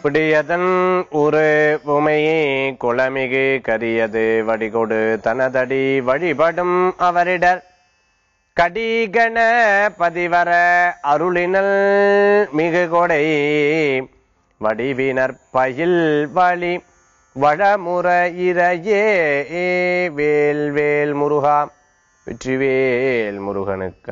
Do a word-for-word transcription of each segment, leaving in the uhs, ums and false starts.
பிடியதன் ஒரு உமையே குளமிகு கரியது வடிகொடு தனதடி வழிபடும் அவரிடர் கடிகண பதிவர அருளினல் மிகு கொடை வடிவினர் பயில் வழி வடமுற இறையே வேல் வேல் முருகா வெற்றிவேல் முருகனுக்கு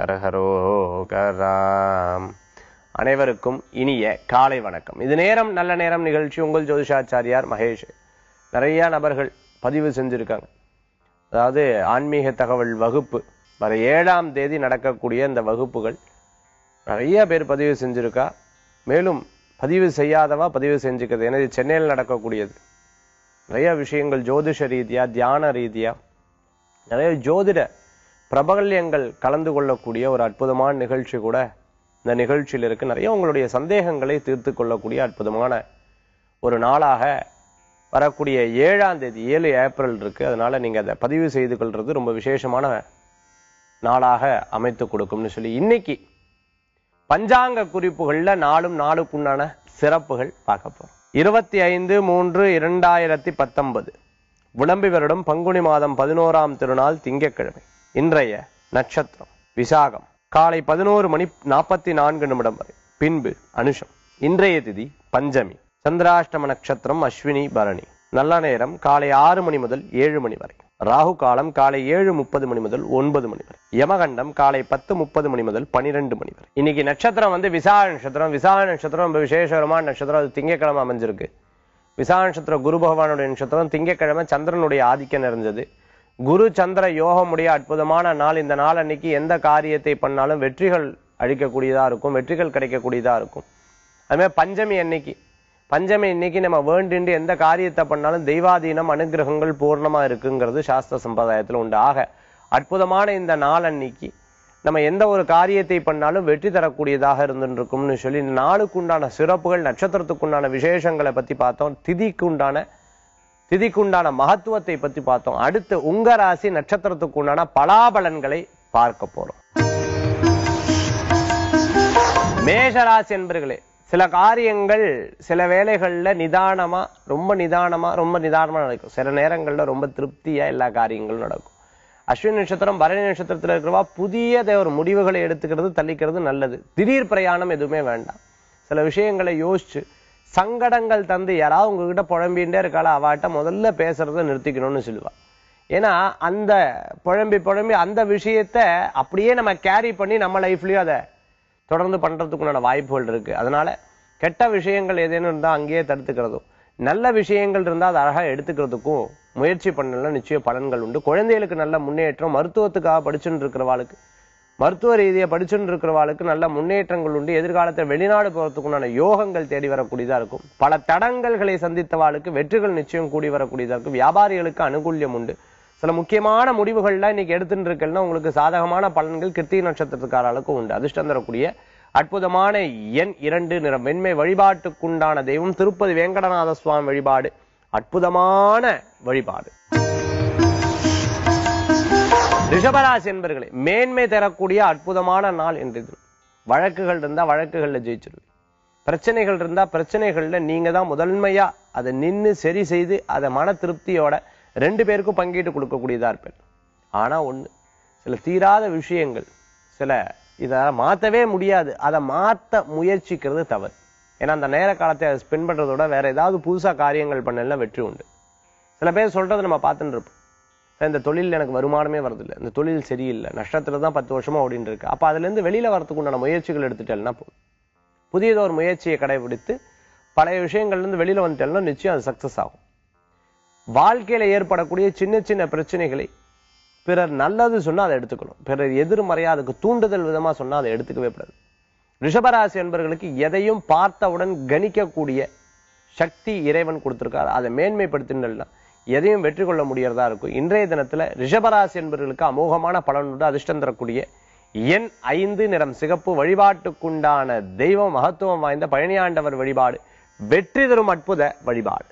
அரஹரோகராம். அனைவருக்கும் இனிய காலை வணக்கம். இது நேரம் நல்ல நேரம் நிகழ்ச்சி. உங்கள் ஜோதிஷாச்சாரியார் மகேஷ். நிறைய நபர்கள் பதிவு செஞ்சிருக்காங்க. அதாவது ஆன்மீக தகவல் வகுப்பு வர ஏழாம் தேதி நடக்கக்கூடிய இந்த வகுப்புகள் நிறைய பேர் பதிவு செஞ்சிருக்கா. மேலும் பதிவு செய்யாதவா பதிவு செஞ்சுக்கிறது. ஏன்னா இது சென்னையில் நடக்கக்கூடியது. நிறைய விஷயங்கள் ஜோதிஷ ரீதியா தியான ரீதியா நிறைய ஜோதிட பிரபல்யங்கள் கலந்து கொள்ளக்கூடிய ஒரு அற்புதமான நிகழ்ச்சி கூட இந்த நிகழ்ச்சியில் இருக்கு. நிறைய உங்களுடைய சந்தேகங்களை தீர்த்து கொள்ளக்கூடிய அற்புதமான ஒரு நாளாக வரக்கூடிய ஏழாம் தேதி ஏழு ஏப்ரல் இருக்கு. அதனால நீங்க அதை பதிவு செய்து கொள்றது ரொம்ப விசேஷமான நாளாக அமைத்து கொடுக்கும்னு சொல்லி இன்னைக்கு பஞ்சாங்க குறிப்புகள்ல நாளும் நாளுக்குண்டான சிறப்புகள் பார்க்க போறோம். இருபத்தி ஐந்து மூன்று இரண்டாயிரத்தி பத்தொன்பது விளம்பி வருடம் பங்குனி மாதம் பதினோராம் திருநாள் திங்கட்கிழமை. இன்றைய நட்சத்திரம் விசாகம். காலை பதினோரு மணி நாற்பத்தி நான்கு நிமிடம் வரை. பின்பு அனுஷம். இன்றைய திதி பஞ்சமி. சந்திராஷ்டம நட்சத்திரம் அஸ்வினி பரணி. நல்ல நேரம் காலை ஆறு மணி முதல் ஏழு மணி வரை. ராகு காலம் காலை ஏழு முப்பது மணி முதல் ஒன்பது மணி வரை. யமகண்டம் காலை பத்து முப்பது மணி முதல் பனிரெண்டு மணி வரை. இன்னைக்கு நட்சத்திரம் வந்து விசாக நட்சத்திரம். விசாக நட்சத்திரம் ரொம்ப விசேஷமான நட்சத்திரம். அது திங்கக்கிழமை அமைஞ்சிருக்கு. விசாக நட்சத்திரம் குரு பகவானுடைய நட்சத்திரம். திங்கக்கிழமை சந்திரனுடைய ஆதிக்கம் நிறைஞ்சது. குரு சந்திர யோகமுடைய அற்புதமான நாள். இந்த நாள் அன்னைக்கு எந்த காரியத்தை பண்ணாலும் வெற்றிகள் அழிக்கக்கூடியதா இருக்கும், வெற்றிகள் கிடைக்கக்கூடியதா இருக்கும். அதுமாதிரி பஞ்சமி அன்னைக்கு பஞ்சமி இன்னைக்கு நம்ம வேண்டிண்டு எந்த காரியத்தை பண்ணாலும் தெய்வாதீனம் அனுகிரகங்கள் பூர்ணமா இருக்குங்கிறது சாஸ்திர சம்பிரதாயத்துல உண்டு. ஆக அற்புதமான இந்த நாள் அன்னைக்கு நம்ம எந்த ஒரு காரியத்தை பண்ணாலும் வெற்றி தரக்கூடியதாக இருந்துருக்கும்னு சொல்லி இந்த நாளுக்கு உண்டான சிறப்புகள் நட்சத்திரத்துக்கு உண்டான விசேஷங்களை பத்தி பார்த்தோம். திதிக்கு உண்டான திதிக்கு உண்டான மகத்துவத்தை பத்தி பார்த்தோம். அடுத்து உங்க ராசி நட்சத்திரத்துக்கு உண்டான பலாபலன்களை பார்க்க போறோம். மேஷராசி என்பர்களே, சில காரியங்கள் சில வேளைகள்ல நிதானமா ரொம்ப நிதானமா ரொம்ப நிதானமா நடக்கும். சில நேரங்கள்ல ரொம்ப திருப்தியா எல்லா காரியங்களும் நடக்கும். அஸ்வினி நட்சத்திரம் பரணி நட்சத்திரத்துல இருக்கிறவா புதிய ஒரு முடிவுகளை எடுத்துக்கிறது தள்ளிக்கிறது நல்லது. திடீர் பிரயாணம் எதுவுமே வேண்டாம். சில விஷயங்களை யோசிச்சு சங்கடங்கள் தந்து யாராவது உங்ககிட்ட புழம்பின்ண்டே இருக்காளா அவாட்ட முதல்ல பேசுறத நிறுத்திக்கணும்னு சொல்லுவா. ஏன்னா அந்த புழம்பி புழம்பி அந்த விஷயத்த அப்படியே நம்ம கேரி பண்ணி நம்ம லைஃப்லயும் அதை தொடர்ந்து பண்றதுக்குண்டான வாய்ப்புகள் இருக்கு. அதனால கெட்ட விஷயங்கள் ஏதேனும் இருந்தா அங்கேயே தடுத்துக்கிறதும், நல்ல விஷயங்கள் இருந்தா அதை அழகா எடுத்துக்கிறதுக்கும் முயற்சி பண்ணல நிச்சய பலன்கள் உண்டு. குழந்தைகளுக்கு நல்ல முன்னேற்றம். மருத்துவத்துக்காக படிச்சுட்டு இருக்கிறவாளுக்கு மருத்துவ ரீதியை படிச்சுட்டு இருக்கிறவாளுக்கு நல்ல முன்னேற்றங்கள் உண்டு. எதிர்காலத்தில் வெளிநாடு போறதுக்குண்டான யோகங்கள் தேடி வரக்கூடியதா இருக்கும். பல தடங்கல்களை சந்தித்தவாளுக்கு வெற்றிகள் நிச்சயம் கூடி வரக்கூடியதா இருக்கும். வியாபாரிகளுக்கு அனுகூல்யம் உண்டு. சில முக்கியமான முடிவுகள்லாம் இன்னைக்கு எடுத்துட்டு இருக்கேன்னா உங்களுக்கு சாதகமான பலன்கள் கிருத்திகை நட்சத்திரத்துக்காரர்களுக்கும் உண்டு. அதிர்ஷ்டம் தரக்கூடிய அற்புதமான எண் இரண்டு. நிறம் வெண்மை. வழிபாட்டுக்குண்டான தெய்வம் திருப்பதி வேங்கடநாத சுவாமி வழிபாடு அற்புதமான வழிபாடு. ரிஷபராசி என்பர்களே, மேன்மை தரக்கூடிய அற்புதமான நாள் என்றது. வழக்குகள் இருந்தா வழக்குகள்ல ஜெயிச்சிருவீங்க. பிரச்சனைகள் இருந்தா பிரச்சனைகள்ல நீங்க தான் முதன்மையா அதை நின்று சரி செய்து அதை மன திருப்தியோட ரெண்டு பேருக்கும் பங்கீட்டு கொடுக்கக்கூடியதா இருப்பேன். ஆனா ஒண்ணு, சில தீராத விஷயங்கள் சில இதை மாத்தவே முடியாது. அதை மாத்த முயற்சிக்கிறது தவறு. ஏன்னா அந்த நேர காலத்தை அதை ஸ்பெண்ட் பண்றதோட வேற ஏதாவது புதுசா காரியங்கள் பண்ணலாம் வெற்றி உண்டு. சில பேர் சொல்றது நம்ம பார்த்துட்டு இருப்போம். இந்த தொழில் எனக்கு வருமானமே வரதில்லை, இந்த தொழில் சரியில்லை, நஷ்டத்துல தான் பத்து வருஷமா ஓடிட்டு இருக்கு. அப்ப அதுல இருந்து வெளியில வரத்துக்கு உண்டான முயற்சிகள் எடுத்துட்டேன்னா போதும். புதியதொரு முயற்சியை கடைபிடித்து பழைய விஷயங்கள்ல இருந்து வெளியில வந்துட்டேன்னா நிச்சயம் அது சக்சஸ் ஆகும். வாழ்க்கையில ஏற்படக்கூடிய சின்ன சின்ன பிரச்சனைகளை பிறர் நல்லது சொன்னா அதை எடுத்துக்கணும். பிறர் எதிர்மறையா அதுக்கு தூண்டுதல் விதமா சொன்னா அதை எடுத்துக்கவே கூடாது. ரிஷபராசி என்பவர்களுக்கு எதையும் பார்த்தவுடன் கணிக்கக்கூடிய சக்தி இறைவன் கொடுத்திருக்காரு. அதை மேன்மைப்படுத்தினா எதையும் வெற்றி கொள்ள முடியறதா இருக்கும். இன்றைய தினத்துல ரிஷபராசி என்பவர்களுக்கு அமோகமான பலன் உண்டு. அதிர்ஷ்டம் தரக்கூடிய எண் ஐந்து. நிறம் சிகப்பு. வழிபாட்டுக்குண்டான தெய்வம் மகத்துவம் வாய்ந்த பழனியாண்டவர் வழிபாடு வெற்றி தரும் அற்புத வழிபாடு.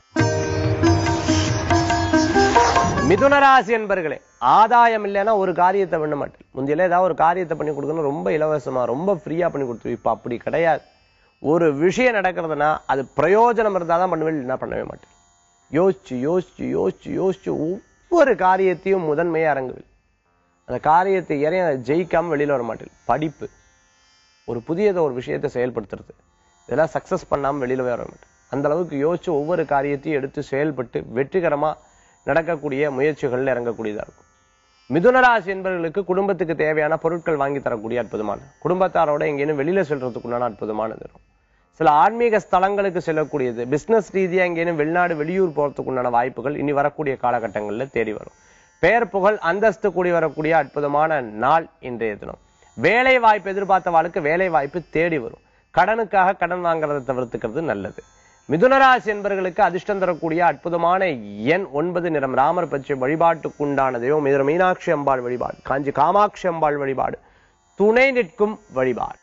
மிதுனராசி என்பர்களே, ஆதாயம் இல்லைன்னா ஒரு காரியத்தை பண்ண மாட்டேன். முந்தையில ஏதாவது ஒரு காரியத்தை பண்ணி கொடுக்கணும் ரொம்ப இலவசமா ரொம்ப ஃப்ரீயா பண்ணி கொடுத்து. இப்ப அப்படி கிடையாது. ஒரு விஷயம் நடக்கிறதுனா அது பிரயோஜனம் இருந்தாதான் பண்ணுவேன், இல்லைன்னா பண்ணவே மாட்டேன். யோசிச்சு யோசிச்சு யோசிச்சு யோசிச்சு ஒவ்வொரு காரியத்தையும் முதன்மையா இறங்குவேன். அந்த காரியத்தை இறைய ஜெயிக்காம வெளியில வர மாட்டேன். படிப்பு, ஒரு புதியத ஒரு விஷயத்தை செயல்படுத்துறது, இதெல்லாம் சக்சஸ் பண்ணாம வெளியில வர மாட்டேன். அந்த அளவுக்கு யோசிச்சு ஒவ்வொரு காரியத்தையும் எடுத்து செயல்பட்டு வெற்றிகரமா நடக்கக்கூடிய முயற்சிகள்ல இறங்கக்கூடியதா இருக்கும். மிதுனராசி என்பவர்களுக்கு குடும்பத்துக்கு தேவையான பொருட்கள் வாங்கி தரக்கூடிய அற்புதமான, குடும்பத்தாரோட எங்கேயும் வெளியில செல்றதுக்குண்டான அற்புதமானது இருக்கும். சில ஆன்மீக ஸ்தலங்களுக்கு செல்லக்கூடியது, பிசினஸ் ரீதியா எங்கேயும் வெளிநாடு வெளியூர் போறதுக்குண்டான வாய்ப்புகள் இனி வரக்கூடிய காலகட்டங்கள்ல தேடி வரும். பெயர் புகழ் அந்தஸ்து கூடி வரக்கூடிய அற்புதமான நாள் இன்றைய தினம். வேலை வாய்ப்பு எதிர்பார்த்தவாளுக்கு வேலை வாய்ப்பு தேடி வரும். கடனுக்காக கடன் வாங்குறதை தவிர்த்துக்கிறது நல்லது. மிதுனராசி என்பவர்களுக்கு அதிர்ஷ்டம் தரக்கூடிய அற்புதமான எண் ஒன்பது, நிறம் ராமர் பச்சை. வழிபாட்டுக்குண்டான தெய்வம் மிதுன மீனாட்சி அம்பாள் வழிபாடு, காஞ்சி காமாட்சி அம்பாள் வழிபாடு, துணை நிற்கும் வழிபாடு.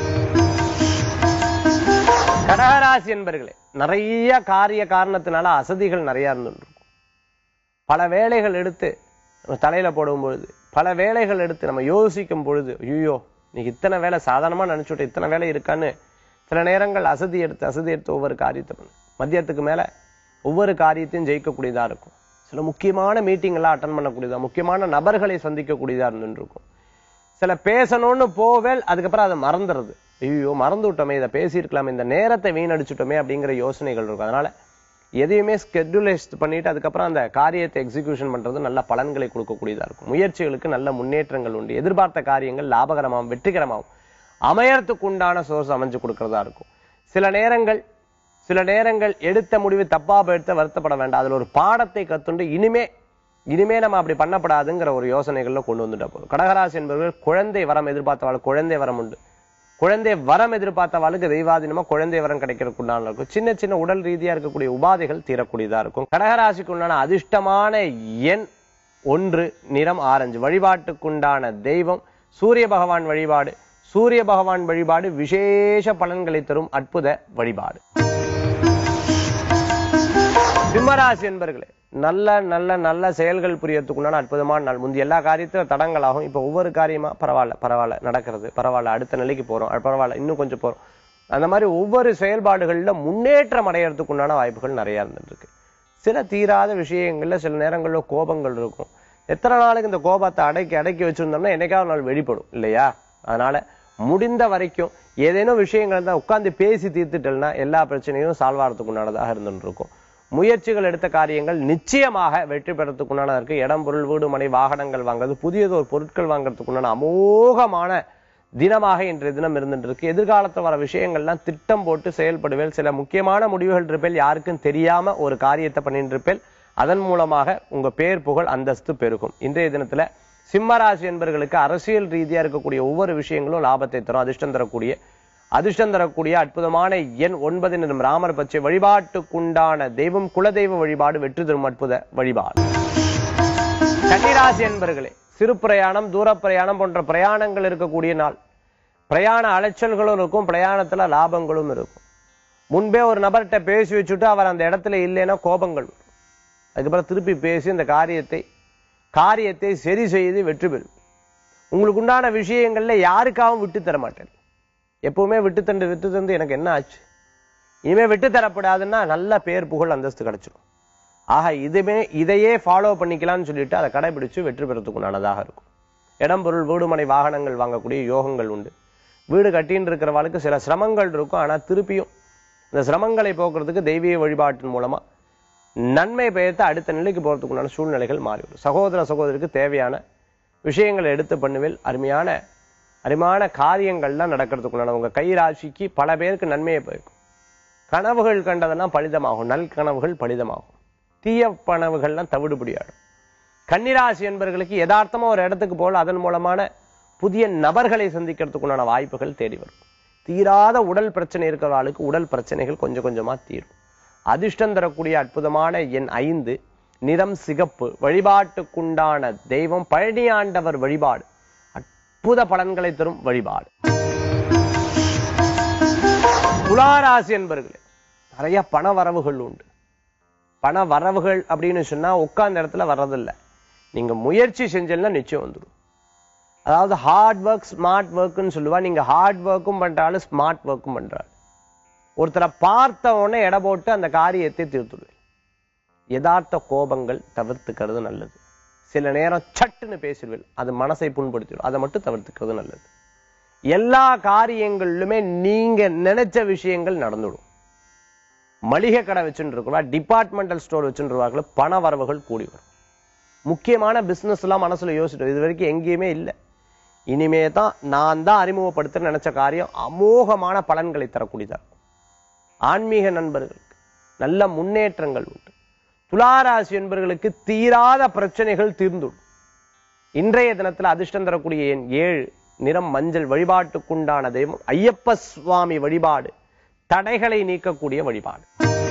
கடகராசி என்பவர்களே, நிறைய காரிய காரணத்தினால அசதிகள் நிறைய இருந்துருக்கும். பல வேலைகள் எடுத்து நம்ம தலையில போடும் பொழுது, பல வேலைகள் எடுத்து நம்ம யோசிக்கும் பொழுது, ஐயோ இன்னைக்கு இத்தனை வேலை சாதாரணமா நினைச்சுட்டு இத்தனை வேலை இருக்கான்னு சில நேரங்கள் அசதி எடுத்து அசதி எடுத்து ஒவ்வொரு காரியத்தை பண்ணு. மத்தியத்துக்கு மேல ஒவ்வொரு காரியத்தையும் ஜெயிக்கக்கூடியதா இருக்கும். சில முக்கியமான மீட்டிங் எல்லாம் அட்டன் பண்ணக்கூடியதா, முக்கியமான நபர்களை சந்திக்கக்கூடியதா இருந்துருக்கும். சில பேசணும்னு போவேல், அதுக்கப்புறம் அதை மறந்துடுறது. ஐயோ மறந்து விட்டோமே, இதை பேசியிருக்கலாமே, இந்த நேரத்தை வீணடிச்சுட்டோமே அப்படிங்கிற யோசனைகள் இருக்கும். அதனால எதையுமே ஸ்கெட்யூலைஸ் பண்ணிட்டு அதுக்கப்புறம் அந்த காரியத்தை எக்ஸிகியூஷன் பண்றது நல்ல பலன்களை கொடுக்கக்கூடியதா இருக்கும். முயற்சிகளுக்கு நல்ல முன்னேற்றங்கள் உண்டு. எதிர்பார்த்த காரியங்கள் லாபகரமாகவும் வெற்றிகரமாகவும் அமையறதுக்கு உண்டான சோர்ஸ் அமைஞ்சு கொடுக்கறதா இருக்கும். சில நேரங்கள் சில நேரங்கள் எடுத்த முடிவு தப்பா எடுத்த வருத்தப்பட வேண்டாம். அதுல ஒரு பாடத்தை கத்துண்டு இனிமே இனிமே நம்ம அப்படி பண்ணப்படாதுங்கிற ஒரு யோசனைகள்ல கொண்டு வந்துட்டா போதும். கடகராசி என்பவர்கள் குழந்தை வரம் எதிர்பார்த்தவாள் குழந்தை வரம் உண்டு. குழந்தை வரம் எதிர்பார்த்தவாளுக்கு தெய்வாதீனமா குழந்தை வரம் கிடைக்கிறதுக்கு உண்டான இருக்கும். சின்ன சின்ன உடல் ரீதியா இருக்கக்கூடிய உபாதைகள் தீரக்கூடியதா இருக்கும். கடகராசிக்கு உண்டான அதிர்ஷ்டமான எண் ஒன்று, நிறம் ஆரஞ்சு. வழிபாட்டுக்குண்டான தெய்வம் சூரிய பகவான் வழிபாடு. சூரிய பகவான் வழிபாடு விசேஷ பலன்களை தரும் அற்புத வழிபாடு. சிம்மராசி என்பர்களே, நல்ல நல்ல நல்ல செயல்கள் புரியறதுக்குண்டான அற்புதமான நாள். முந்தைய எல்லா காரியத்திலும் தடங்களாகும். இப்ப ஒவ்வொரு காரியமா பரவாயில்ல பரவாயில்ல நடக்கிறது, பரவாயில்ல அடுத்த நிலைக்கு போறோம், பரவாயில்ல இன்னும் கொஞ்சம் போறோம். அந்த மாதிரி ஒவ்வொரு செயல்பாடுகள்ல முன்னேற்றம் அடையறதுக்குண்டான வாய்ப்புகள் நிறைய இருந்துட்டு இருக்கு. சில தீராத விஷயங்கள்ல சில நேரங்கள்ல கோபங்கள் இருக்கும். எத்தனை நாளுக்கு இந்த கோபத்தை அடக்கி அடக்கி வச்சிருந்தோம்னா என்னைக்காவது நாள் வெளிப்படும் இல்லையா? அதனால முடிந்த வரைக்கும் ஏதேனும் விஷயங்கள் தான் உட்கார்ந்து பேசி தீர்த்துட்டல்னா எல்லா பிரச்சனையும் சால்வ் ஆகிறதுக்கு உண்டானதாக இருந்துட்டு இருக்கும். முயற்சிகள் எடுத்த காரியங்கள் நிச்சயமாக வெற்றி பெறத்துக்குண்டான இருக்கு. இடம் பொருள் வீடு மனை வாகனங்கள் வாங்குறது, புதியது ஒரு பொருட்கள் வாங்குறதுக்குண்டான அமோகமான தினமாக இன்றைய தினம் இருந்துட்டு இருக்கு. எதிர்காலத்தில் வர விஷயங்கள்லாம் திட்டம் போட்டு செயல்படுவேல். சில முக்கியமான முடிவுகள் இருப்பேல், யாருக்கும் தெரியாம ஒரு காரியத்தை பண்ணிட்டு இருப்பேல். அதன் மூலமாக உங்க பேர் புகழ் அந்தஸ்து பெருகும். இன்றைய தினத்துல சிம்மராசி என்பவர்களுக்கு அரசியல் ரீதியா இருக்கக்கூடிய ஒவ்வொரு விஷயங்களும் லாபத்தை தரும். அதிர்ஷ்டம் தரக்கூடிய அதிர்ஷ்டம் தரக்கூடிய அற்புதமான எண் ஒன்பது, நிறம் ராமர் பச்சை. வழிபாட்டுக்குண்டான தெய்வம் குலதெய்வ வழிபாடு வெற்றி தரும் அற்புத வழிபாடு. கன்னிராசி என்பவர்களே, சிறு பிரயாணம் தூர பிரயாணம் போன்ற பிரயாணங்கள் இருக்கக்கூடிய நாள். பிரயாண அலைச்சல்களும் இருக்கும், பிரயாணத்துல லாபங்களும் இருக்கும். முன்பே ஒரு நபர்கிட்ட பேசி வச்சுட்டு அவர் அந்த இடத்துல இல்லைன்னா கோபங்கள் வரும். அதுக்கப்புறம் திருப்பி பேசி இந்த காரியத்தை காரியத்தை சரி செய்து வெற்றி பெறும். உங்களுக்கு உண்டான விஷயங்கள்ல யாருக்காகவும் விட்டு தர மாட்டேன். எப்பவுமே விட்டு தண்டு விட்டு தந்து எனக்கு என்ன ஆச்சு, இனிமே விட்டு தரப்படாதுன்னா நல்ல பேர் புகழ் அந்தஸ்து கிடைச்சிடும். ஆக இதுமே இதையே ஃபாலோ பண்ணிக்கலாம்னு சொல்லிட்டு அதை கடைபிடிச்சு வெற்றி பெறத்துக்குண்டானதாக இருக்கும். இடம் பொருள் வீடு மனை வாகனங்கள் வாங்கக்கூடிய யோகங்கள் உண்டு. வீடு கட்டின்னு இருக்கிறவளுக்கு சில சிரமங்கள் இருக்கும். ஆனா திருப்பியும் இந்த சிரமங்களை போக்குறதுக்கு தெய்வீக வழிபாட்டின் மூலமா நன்மை பெயர்த்து அடுத்த நிலைக்கு போறதுக்குண்டான சூழ்நிலைகள் மாறிவிடும். சகோதர சகோதரிக்கு தேவையான விஷயங்களை எடுத்து பண்ணுவேல். அருமையான அருமையான காரியங்கள்லாம் நடக்கிறதுக்குள்ளான உங்க கை ராசிக்கு பல பேருக்கு நன்மையை போயிருக்கும். கனவுகள் கண்டதெல்லாம் பலிதமாகும். நல் கனவுகள் பலிதமாகும். தீய கனவுகள்லாம் தவிடுபடியாடும். கன்னிராசி என்பவர்களுக்கு யதார்த்தமா ஒரு இடத்துக்கு போல அதன் மூலமான புதிய நபர்களை சந்திக்கிறதுக்குண்டான வாய்ப்புகள் தேடி வரும். தீராத உடல் பிரச்சனை இருக்கிறவர்களுக்கு உடல் பிரச்சனைகள் கொஞ்சம் கொஞ்சமா தீரும். அதிர்ஷ்டம் தரக்கூடிய அற்புதமான எண் ஐந்து, நிறம் சிகப்பு. வழிபாட்டுக்குண்டான தெய்வம் பழனி ஆண்டவர் வழிபாடு அற்புத பலன்களை தரும் வழிபாடு. துளாராசி என்பவர்களே, நிறைய பண வரவுகள் உண்டு. பண வரவுகள் அப்படின்னு சொன்னா உட்கார்ந்த இடத்துல வர்றதில்லை. நீங்க முயற்சி செஞ்சீங்கன்னா நிச்சயம் வந்துடும். அதாவது ஹார்ட் ஒர்க் ஸ்மார்ட் ஒர்க்னு சொல்லுவா. நீங்க ஹார்ட் ஒர்க்கும் பண்றாலும் ஸ்மார்ட் ஒர்க்கும் பண்றாரு. ஒருத்தரை பார்த்த உடனே எடை போட்டு அந்த காரியத்தை தீர்த்துடுவேன். யதார்த்த கோபங்கள் தவிர்த்துக்கிறது நல்லது. சில நேரம் சட்டுன்னு பேசிடுவேன், அது மனசை புண்படுத்திடும், அதை மட்டும் தவிர்த்துக்கிறது நல்லது. எல்லா காரியங்களிலுமே நீங்க நினைச்ச விஷயங்கள் நடந்துடும். மளிகை கடை வச்சுட்டு இருக்கிறவா, டிபார்ட்மெண்டல் ஸ்டோர் வச்சுருவார்கள், பண வரவுகள் கூடி வரும். முக்கியமான பிசினஸ் எல்லாம் மனசுல யோசிச்சிடும், இது வரைக்கும் எங்கேயுமே இல்லை, இனிமே தான் நான் தான் அறிமுகப்படுத்த நினைச்ச காரியம் அமோகமான பலன்களை தரக்கூடியதா. ஆன்மீக நண்பர்களுக்கு நல்ல முன்னேற்றங்கள் உண்டு. துளாராசி என்பவர்களுக்கு தீராத பிரச்சனைகள் தீர்ந்துடும். இன்றைய தினத்துல அதிர்ஷ்டம் தரக்கூடிய எண் ஏழு, நிறம் மஞ்சள். வழிபாட்டுக்குண்டான தெய்வம் ஐயப்ப சுவாமி வழிபாடு, தடைகளை நீக்கக்கூடிய வழிபாடு.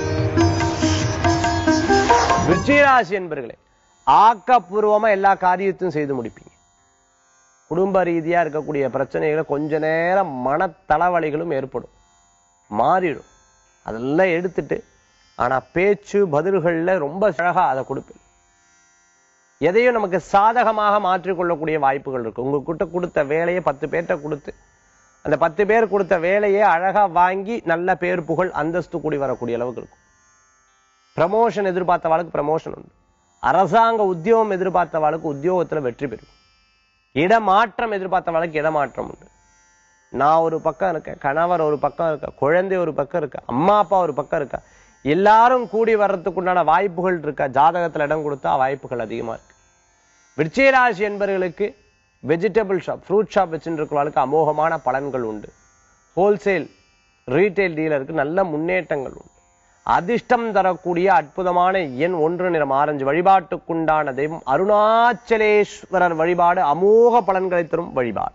விருச்சிகராசி என்பவர்களே, ஆக்கப்பூர்வமா எல்லா காரியத்தையும் செய்து முடிப்பீங்க. குடும்ப ரீதியா இருக்கக்கூடிய பிரச்சனைகளை கொஞ்ச நேரம் மன தளவலிகளும் ஏற்படும், மாறிடும். அதெல்லாம் எடுத்துட்டு ஆனா பேச்சு பதில்கள்ல ரொம்ப அழகா அதை கொடுப்பேன். எதையும் நமக்கு சாதகமாக மாற்றிக்கொள்ளக்கூடிய வாய்ப்புகள் இருக்கு. உங்ககிட்ட கொடுத்த வேலையை பத்து பேர்கிட்ட கொடுத்து அந்த பத்து பேர் கொடுத்த வேலையை அழகா வாங்கி நல்ல பேர் புகழ் அந்தஸ்து கூடி வரக்கூடிய அளவுக்கு இருக்கும். ப்ரமோஷன் எதிர்பார்த்தவாளுக்கு ப்ரமோஷன் உண்டு. அரசாங்க உத்தியோகம் எதிர்பார்த்தவாளுக்கு உத்தியோகத்துல வெற்றி பெறும். இடமாற்றம் எதிர்பார்த்தவாளுக்கு இடமாற்றம் உண்டு. நான் ஒரு பக்கம் இருக்கேன், கணவர் ஒரு பக்கம் இருக்க, குழந்தை ஒரு பக்கம் இருக்க, அம்மா அப்பா ஒரு பக்கம் இருக்கா, எல்லாரும் கூடி வர்றதுக்குண்டான வாய்ப்புகள் இருக்கா. ஜாதகத்துல இடம் கொடுத்தா வாய்ப்புகள் அதிகமா இருக்கு. விருச்சிகராசி என்பவர்களுக்கு வெஜிடபிள் ஷாப், ஃப்ரூட் ஷாப் வச்சுருக்கிறவர்களுக்கு அமோகமான பலன்கள் உண்டு. ஹோல்சேல் ரீட்டைல் டீலருக்கு நல்ல முன்னேற்றங்கள் உண்டு. அதிர்ஷ்டம் தரக்கூடிய அற்புதமான எண் ஒன்று, நிறம் ஆரஞ்சு. வழிபாட்டுக்குண்டான தெய்வம் அருணாச்சலேஸ்வரர் வழிபாடு, அமோக பலன்களை தரும் வழிபாடு.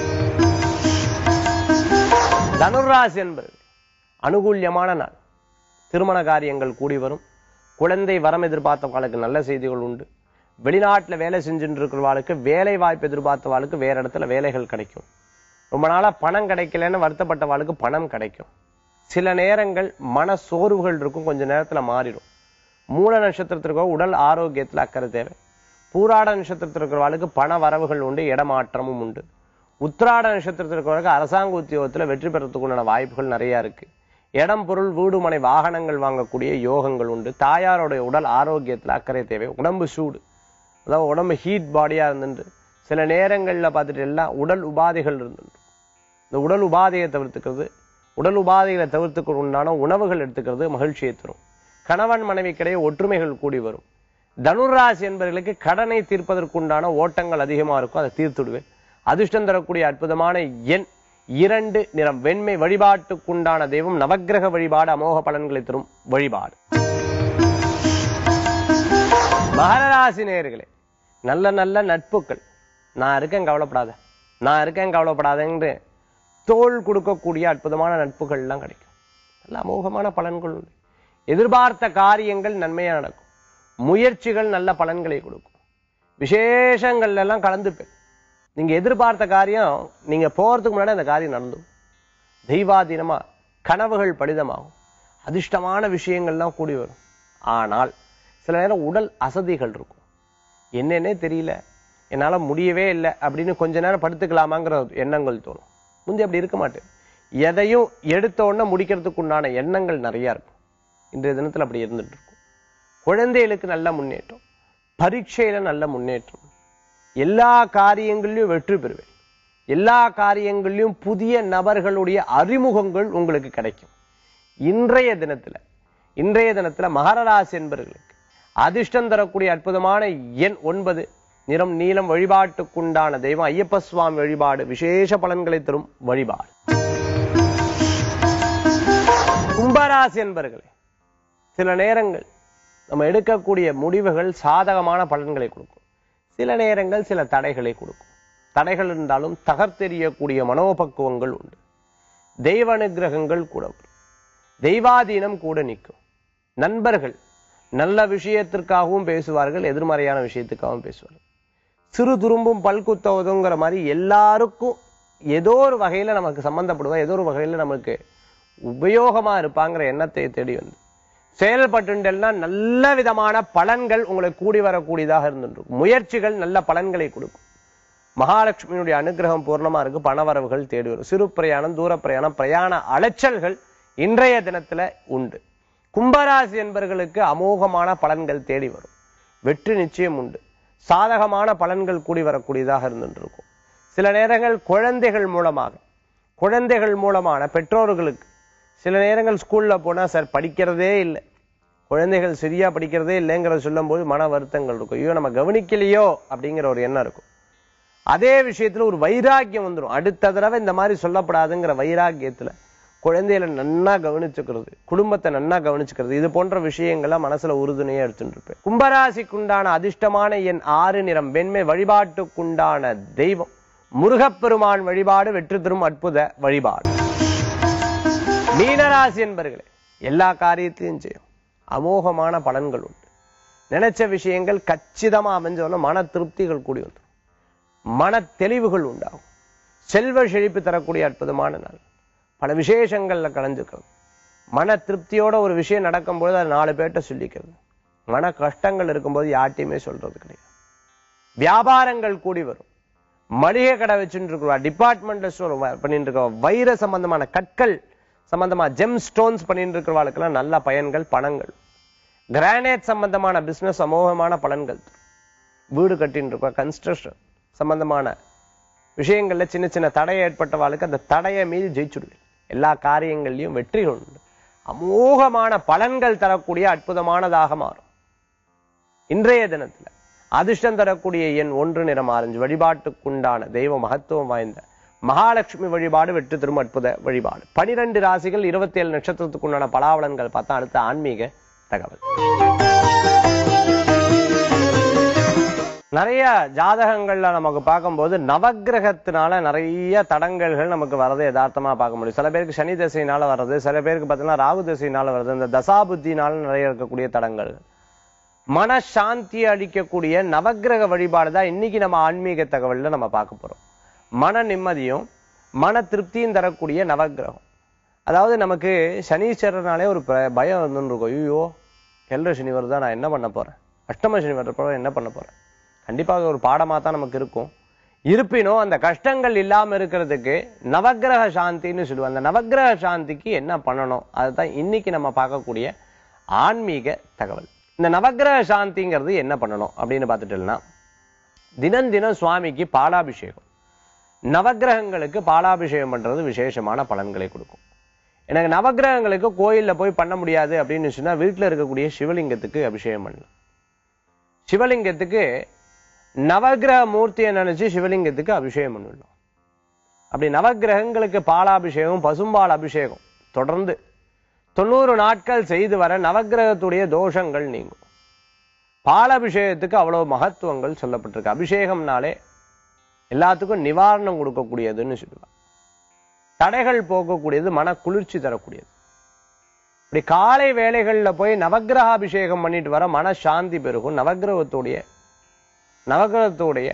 தனுராசி என்பது அனுகூல்யமான நாள். திருமண காரியங்கள் கூடி வரும். குழந்தை வரம் எதிர்பார்த்தவர்களுக்கு நல்ல செய்திகள் உண்டு. வெளிநாட்டுல வேலை செஞ்சுட்டு இருக்கிறவாளுக்கு வேலை வாய்ப்பு எதிர்பார்த்தவாளுக்கு வேற இடத்துல வேலைகள் கிடைக்கும். ரொம்ப நாளா பணம் கிடைக்கலன்னு வருத்தப்பட்டவாளுக்கு பணம் கிடைக்கும். சில நேரங்கள் மன சோர்வுகள் இருக்கும், கொஞ்ச நேரத்துல மாறிடும். மூல நட்சத்திரத்திற்கோ உடல் ஆரோக்கியத்துல அக்கறை தேவை. பூராட நட்சத்திரத்தில் இருக்கிறவாளுக்கு பண வரவுகள் உண்டு, இடமாற்றமும் உண்டு. உத்திராட நட்சத்திரத்தில் இருக்கிறவர்களுக்கு அரசாங்க உத்தியோகத்துல வெற்றி பெறத்துக்குண்டான வாய்ப்புகள் நிறைய இருக்கு. இடம் பொருள் வீடு மனை வாகனங்கள் வாங்கக்கூடிய யோகங்கள் உண்டு. தாயாரோடைய உடல் ஆரோக்கியத்துல அக்கறை தேவை. உடம்பு சூடு, அதாவது உடம்பு ஹீட் பாடியா இருந்துட்டு சில நேரங்கள்ல பார்த்துட்டு எல்லாம் உடல் உபாதைகள் இருந்துட்டு, இந்த உடல் உபாதையை தவிர்த்துக்கிறது, உடல் உபாதைகளை தவிர்த்துக்கு உண்டான உணவுகள் எடுத்துக்கிறது மகிழ்ச்சியை தரும். கணவன் மனைவிக்கிடையே ஒற்றுமைகள் கூடி வரும். தனுராசி என்பவர்களுக்கு கடனை தீர்ப்பதற்குண்டான ஓட்டங்கள் அதிகமா இருக்கும், அதை தீர்த்துடுவேன். அதிர்ஷ்டம் தரக்கூடிய அற்புதமான எண் இரண்டு, நிறம் வெண்மை. வழிபாட்டுக்குண்டான தெய்வம் நவக்கிரக வழிபாடு, அமோக பலன்களை தரும் வழிபாடு. மகர ராசி நேயர்களே, நல்ல நல்ல நட்புகள். நான் இருக்கேன் கவலைப்படாத, நான் இருக்கேன் கவலைப்படாதேன்னு தோள் கொடுக்கக்கூடிய அற்புதமான நட்புகள் எல்லாம் கிடைக்கும். நல்ல அமோகமான பலன்கள் உண்டு. எதிர்பார்த்த காரியங்கள் நன்மையா நடக்கும். முயற்சிகள் நல்ல பலன்களை கொடுக்கும். விசேஷங்கள்ல எல்லாம் கலந்துப்பேன். நீங்க எதிர்பார்த்த காரியம் நீங்க போறதுக்கு முன்னாடி அந்த காரியம் நடந்தும். தெய்வாதீனமா கனவுகள் பலிதமாகும். அதிர்ஷ்டமான விஷயங்கள்லாம் கூடி வரும். ஆனால் சில நேரம் உடல் அசதிகள் இருக்கும். என்னன்னே தெரியல, என்னால முடியவே இல்லை அப்படின்னு கொஞ்ச நேரம் படுத்துக்கலாமாங்கிற எண்ணங்கள் தோணும். முந்தி அப்படி இருக்க மாட்டேன். எதையும் எடுத்த உடனே முடிக்கிறதுக்கு உண்டான எண்ணங்கள் நிறைய இருக்கும். இன்றைய தினத்துல அப்படி இருந்துட்டு இருக்கும். குழந்தைகளுக்கு நல்ல முன்னேற்றம், பரீட்சையில நல்ல முன்னேற்றம், எல்லா காரியங்களிலும் வெற்றி பெறுவேன். எல்லா காரியங்களிலும் புதிய நபர்களுடைய அறிமுகங்கள் உங்களுக்கு கிடைக்கும். இன்றைய தினத்துல இன்றைய தினத்துல மகர ராசி என்பவர்களுக்கு அதிர்ஷ்டம் தரக்கூடிய அற்புதமான எண் ஒன்பது, நிறம் நீலம். வழிபாட்டுக்குண்டான தெய்வம் ஐயப்ப சுவாமி வழிபாடு, விசேஷ பலன்களை தரும் வழிபாடு. கும்பராசி என்பவர்களே, சில நேரங்கள் நம்ம எடுக்கக்கூடிய முடிவுகள் சாதகமான பலன்களை கொடுக்கும். சில நேரங்கள் சில தடைகளை கொடுக்கும். தடைகள் இருந்தாலும் தகர்த்தெறியக்கூடிய மனோபக்குவங்கள் உண்டு. தெய்வ அனுகிரகங்கள் கூட வரும். தெய்வாதீனம் கூட நிற்கும். நண்பர்கள் நல்ல விஷயத்திற்காகவும் பேசுவார்கள், எதிர்மறையான விஷயத்துக்காகவும் பேசுவார்கள். சிறு துரும்பும் பல்குத்த உதவுங்கிற மாதிரி எல்லாருக்கும் ஏதோ ஒரு வகையில நமக்கு சம்பந்தப்படுவா, ஏதோ ஒரு வகையில நமக்கு உபயோகமா இருப்பாங்கிற எண்ணத்தை தேடி வந்து செயல்பட்டுண்டல்னா நல்ல விதமான பலன்கள் உங்களுக்கு கூடி வரக்கூடியதாக இருந்துருக்கும். முயற்சிகள் நல்ல பலன்களை கொடுக்கும். மகாலட்சுமியுடைய அனுகிரகம் பூர்ணமா இருக்கு. பணவரவுகள் தேடி வரும். சிறு பிரயாணம், தூர பிரயாணம், பிரயாண அலைச்சல்கள் இன்றைய தினத்துல உண்டு. கும்பராசி என்பவர்களுக்கு அமோகமான பலன்கள் தேடி வரும். வெற்றி நிச்சயம் உண்டு. சாதகமான பலன்கள் கூடி வரக்கூடியதாக இருந்துருக்கும். சில நேரங்கள் குழந்தைகள் மூலமாக குழந்தைகள் மூலமான பெற்றோர்களுக்கு சில நேரங்கள் ஸ்கூல்ல போனா சார் படிக்கிறதே இல்லை, குழந்தைகள் சரியா படிக்கிறதே இல்லைங்கிறத சொல்லும் போது மன வருத்தங்கள் இருக்கும். ஐயோ நம்ம கவனிக்கலையோ அப்படிங்கிற ஒரு எண்ணம் இருக்கும். அதே விஷயத்துல ஒரு வைராக்கியம் வந்துடும். அடுத்த தடவை இந்த மாதிரி சொல்லப்படாதுங்கிற வைராக்கியத்துல குழந்தைகளை நன்னா கவனிச்சுக்கிறது, குடும்பத்தை நன்னா கவனிச்சுக்கிறது, இது போன்ற விஷயங்களை மனசுல உறுதுணையா எடுத்துட்டு இருப்பேன். கும்பராசிக்குண்டான அதிர்ஷ்டமான எண் ஆறு, நிறம் வெண்மை, வழிபாட்டுக்குண்டான தெய்வம் முருகப்பெருமான் வழிபாடு, வெற்றி தரும் அற்புத வழிபாடு. மீனராசி என்பர்களே, எல்லா காரியத்தையும் செய்யும். அமோகமான பலன்கள் உண்டு. நினைச்ச விஷயங்கள் கச்சிதமா அமைஞ்சோன்னா மன திருப்திகள் கூடி வந்துடும். மன தெளிவுகள் உண்டாகும். செல்வ செழிப்பு தரக்கூடிய அற்புதமான நாள். பல விசேஷங்கள்ல கலந்துக்கிறது. மன திருப்தியோட ஒரு விஷயம் நடக்கும்போது அது நாலு பேர்ட்ட சொல்லிக்கிறது. மன கஷ்டங்கள் இருக்கும்போது யார்ட்டையுமே சொல்றது கிடையாது. வியாபாரங்கள் கூடி வரும். மளிகை கடை வச்சுட்டு இருக்கிறவா, டிபார்ட்மெண்டல் ஸ்டோர் பண்ணிட்டு இருக்க, வைர சம்பந்தமான கற்கள் சம்பந்தமா ஜெம் ஸ்டோன்ஸ் பண்ணிட்டு இருக்கிறவாளுக்கெல்லாம் நல்ல பயன்கள், பணங்கள். கிரானைட் சம்பந்தமான பிசினஸ் அமோகமான பலன்கள். வீடு கட்டின்னு இருக்க, கன்ஸ்ட்ரக்ஷன் சம்பந்தமான விஷயங்கள்ல சின்ன சின்ன தடை ஏற்பட்டவாளுக்கு அந்த தடையை மீறி ஜெயிச்சுடுவேன். எல்லா காரியங்கள்லையும் வெற்றிகள் உண்டு. அமோகமான பலன்கள் தரக்கூடிய அற்புதமானதாக மாறும். இன்றைய தினத்துல அதிர்ஷ்டம் தரக்கூடிய எண் ஒன்று, நிறம் ஆரஞ்சு, வழிபாட்டுக்குண்டான தெய்வ மகத்துவம் வாய்ந்த மகாலட்சுமி வழிபாடு, வெற்றி தரும் அற்புத வழிபாடு. பனிரெண்டு ராசிகள் இருபத்தி ஏழு நட்சத்திரத்துக்குண்டான பலாபலன்கள் பார்த்தா அடுத்த ஆன்மீக தகவல். நிறைய ஜாதகங்கள்ல நமக்கு பார்க்கும்போது நவக்கிரகத்தினால நிறைய தடங்கல்கள் நமக்கு வரது யதார்த்தமா பார்க்க முடியும். சில பேருக்கு சனி திசையினால வர்றது, சில பேருக்கு பார்த்தீங்கன்னா ராகு திசையினால வருது. இந்த தசாபுத்தினால நிறைய இருக்கக்கூடிய தடங்கள். மனசாந்தியை அளிக்கக்கூடிய நவக்கிரக வழிபாடு தான் இன்னைக்கு நம்ம ஆன்மீக தகவல்ல நம்ம பார்க்க போறோம். மன நிம்மதியும் மன திருப்தியும் தரக்கூடிய நவக்கிரகம். அதாவது நமக்கு சனீஸ்வரனாலே ஒரு பயம் வந்து இருக்கும். ஐயோ எல்ற சனி வருதா, நான் என்ன பண்ண போறேன், அஷ்டம சனி வர்றப்ப என்ன பண்ண போறேன். கண்டிப்பாக ஒரு பாடமா தான் நமக்கு இருக்கும். இருப்பினும் அந்த கஷ்டங்கள் இல்லாம இருக்கிறதுக்கு நவக்கிரக சாந்தின்னு சொல்லுவாங்க. அந்த நவக்கிரக சாந்திக்கு என்ன பண்ணணும், அதுதான் இன்னைக்கு நம்ம பார்க்கக்கூடிய ஆன்மீக தகவல். இந்த நவக்கிரக சாந்திங்கிறது என்ன பண்ணணும் அப்படின்னு பார்த்துட்டோம்னா, தினம் தினம் சுவாமிக்கு பாலாபிஷேகம், நவக்கிரகங்களுக்கு பாலாபிஷேகம் பண்றது விசேஷமான பலன்களை கொடுக்கும். எனக்கு நவக்கிரகங்களுக்கு கோயில்ல போய் பண்ண முடியாது அப்படின்னு சொன்னா வீட்டுல இருக்கக்கூடிய சிவலிங்கத்துக்கு அபிஷேகம் பண்ணலாம். சிவலிங்கத்துக்கு நவக்கிரக மூர்த்தியை நினைச்சு சிவலிங்கத்துக்கு அபிஷேகம் பண்ணிடலாம். அப்படி நவக்கிரகங்களுக்கு பாலாபிஷேகம், பசும்பால் அபிஷேகம் தொடர்ந்து தொண்ணூறு நாட்கள் செய்து வர நவக்கிரகத்துடைய தோஷங்கள் நீங்கும். பாலாபிஷேகத்துக்கு அவ்வளவு மகத்துவங்கள் சொல்லப்பட்டிருக்கு. அபிஷேகம்னாலே எல்லாத்துக்கும் நிவாரணம் கொடுக்கக்கூடியதுன்னு சொல்லுவாங்க. தடைகள் போக்கக்கூடியது, மன குளிர்ச்சி தரக்கூடியது. இப்படி காலை வேளைகள்ல போய் நவக்கிரக அபிஷேகம் பண்ணிட்டு வர மன சாந்தி பெருகும். நவக்கிரகத்துடைய நவக்கிரகத்துடைய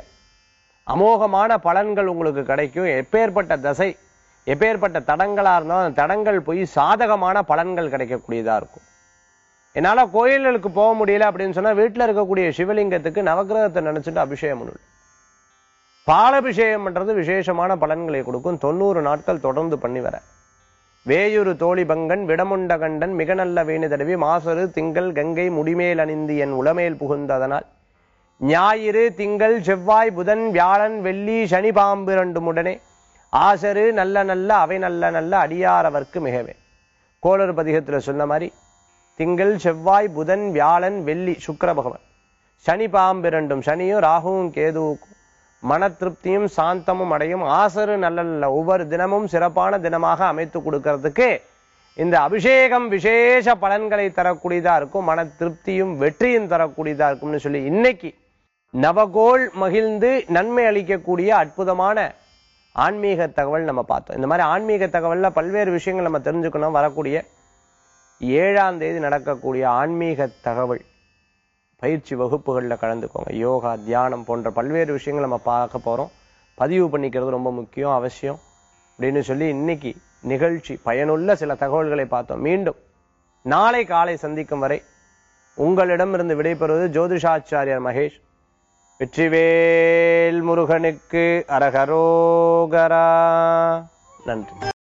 அமோகமான பலன்கள் உங்களுக்கு கிடைக்கும். எப்பேற்பட்ட தசை, எப்பேற்பட்ட தடங்களா இருந்தாலும் அந்த தடங்கள் போய் சாதகமான பலன்கள் கிடைக்கக்கூடியதா இருக்கும். என்னால கோயில்களுக்கு போக முடியல அப்படின்னு சொன்னா வீட்டுல இருக்கக்கூடிய சிவலிங்கத்துக்கு நவக்கிரகத்தை நினைச்சிட்டு அபிஷேகம் பண்ணணும். பாலபிஷேகம் பண்றது விசேஷமான பலன்களை கொடுக்கும். தொண்ணூறு நாட்கள் தொடர்ந்து பண்ணி வர வேயுரு தோழி பங்கன் விடமுண்ட கண்டன் மிக நல்ல வேணு தடவி மாசரு திங்கள் கங்கை முடிமேல் அணிந்து என் உளமேல் புகுந்ததனால் ஞாயிறு திங்கள் செவ்வாய் புதன் வியாழன் வெள்ளி சனி பாம்பு இரண்டு முடனே ஆசரு நல்ல நல்ல அவை நல்ல நல்ல அடியாரவர்க்கு மிகவே. கோளறு பதிகத்துல சொன்ன மாதிரி திங்கள் செவ்வாய் புதன் வியாழன் வெள்ளி சுக்கிர பகவான், சனி பாம்பு இரண்டும், சனியும் ராகுவும் கேதுவுக்கும் மன திருப்தியும் சாந்தமும் அடையும். ஆசரு நல்ல நல்ல ஒவ்வொரு தினமும் சிறப்பான தினமாக அமைத்து கொடுக்கறதுக்கு இந்த அபிஷேகம் விசேஷ பலன்களை தரக்கூடியதா இருக்கும். மன திருப்தியும் வெற்றியும் தரக்கூடியதா இருக்கும்னு சொல்லி இன்னைக்கு நவகோள் மகிழ்ந்து நன்மை அளிக்கக்கூடிய அற்புதமான ஆன்மீக தகவல் நம்ம பார்த்தோம். இந்த மாதிரி ஆன்மீக தகவல்ல பல்வேறு விஷயங்கள் நம்ம தெரிஞ்சுக்கணும். வரக்கூடிய ஏழாம் தேதி நடக்கக்கூடிய ஆன்மீக தகவல் பயிற்சி வகுப்புகள்ல கலந்துக்கோங்க. யோகா, தியானம் போன்ற பல்வேறு விஷயங்கள் நம்ம பார்க்க போறோம். பதிவு பண்ணிக்கிறது ரொம்ப முக்கியம், அவசியம் அப்படின்னு சொல்லி இன்னைக்கு நிகழ்ச்சி பயனுள்ள சில தகவல்களை பார்த்தோம். மீண்டும் நாளை காலை சந்திக்கும் வரை உங்களிடமிருந்து விடைபெறுவது ஜோதிஷாச்சாரியார் மகேஷ். வெற்றிவேல் முருகனுக்கு அரகரோகரா. நன்றி.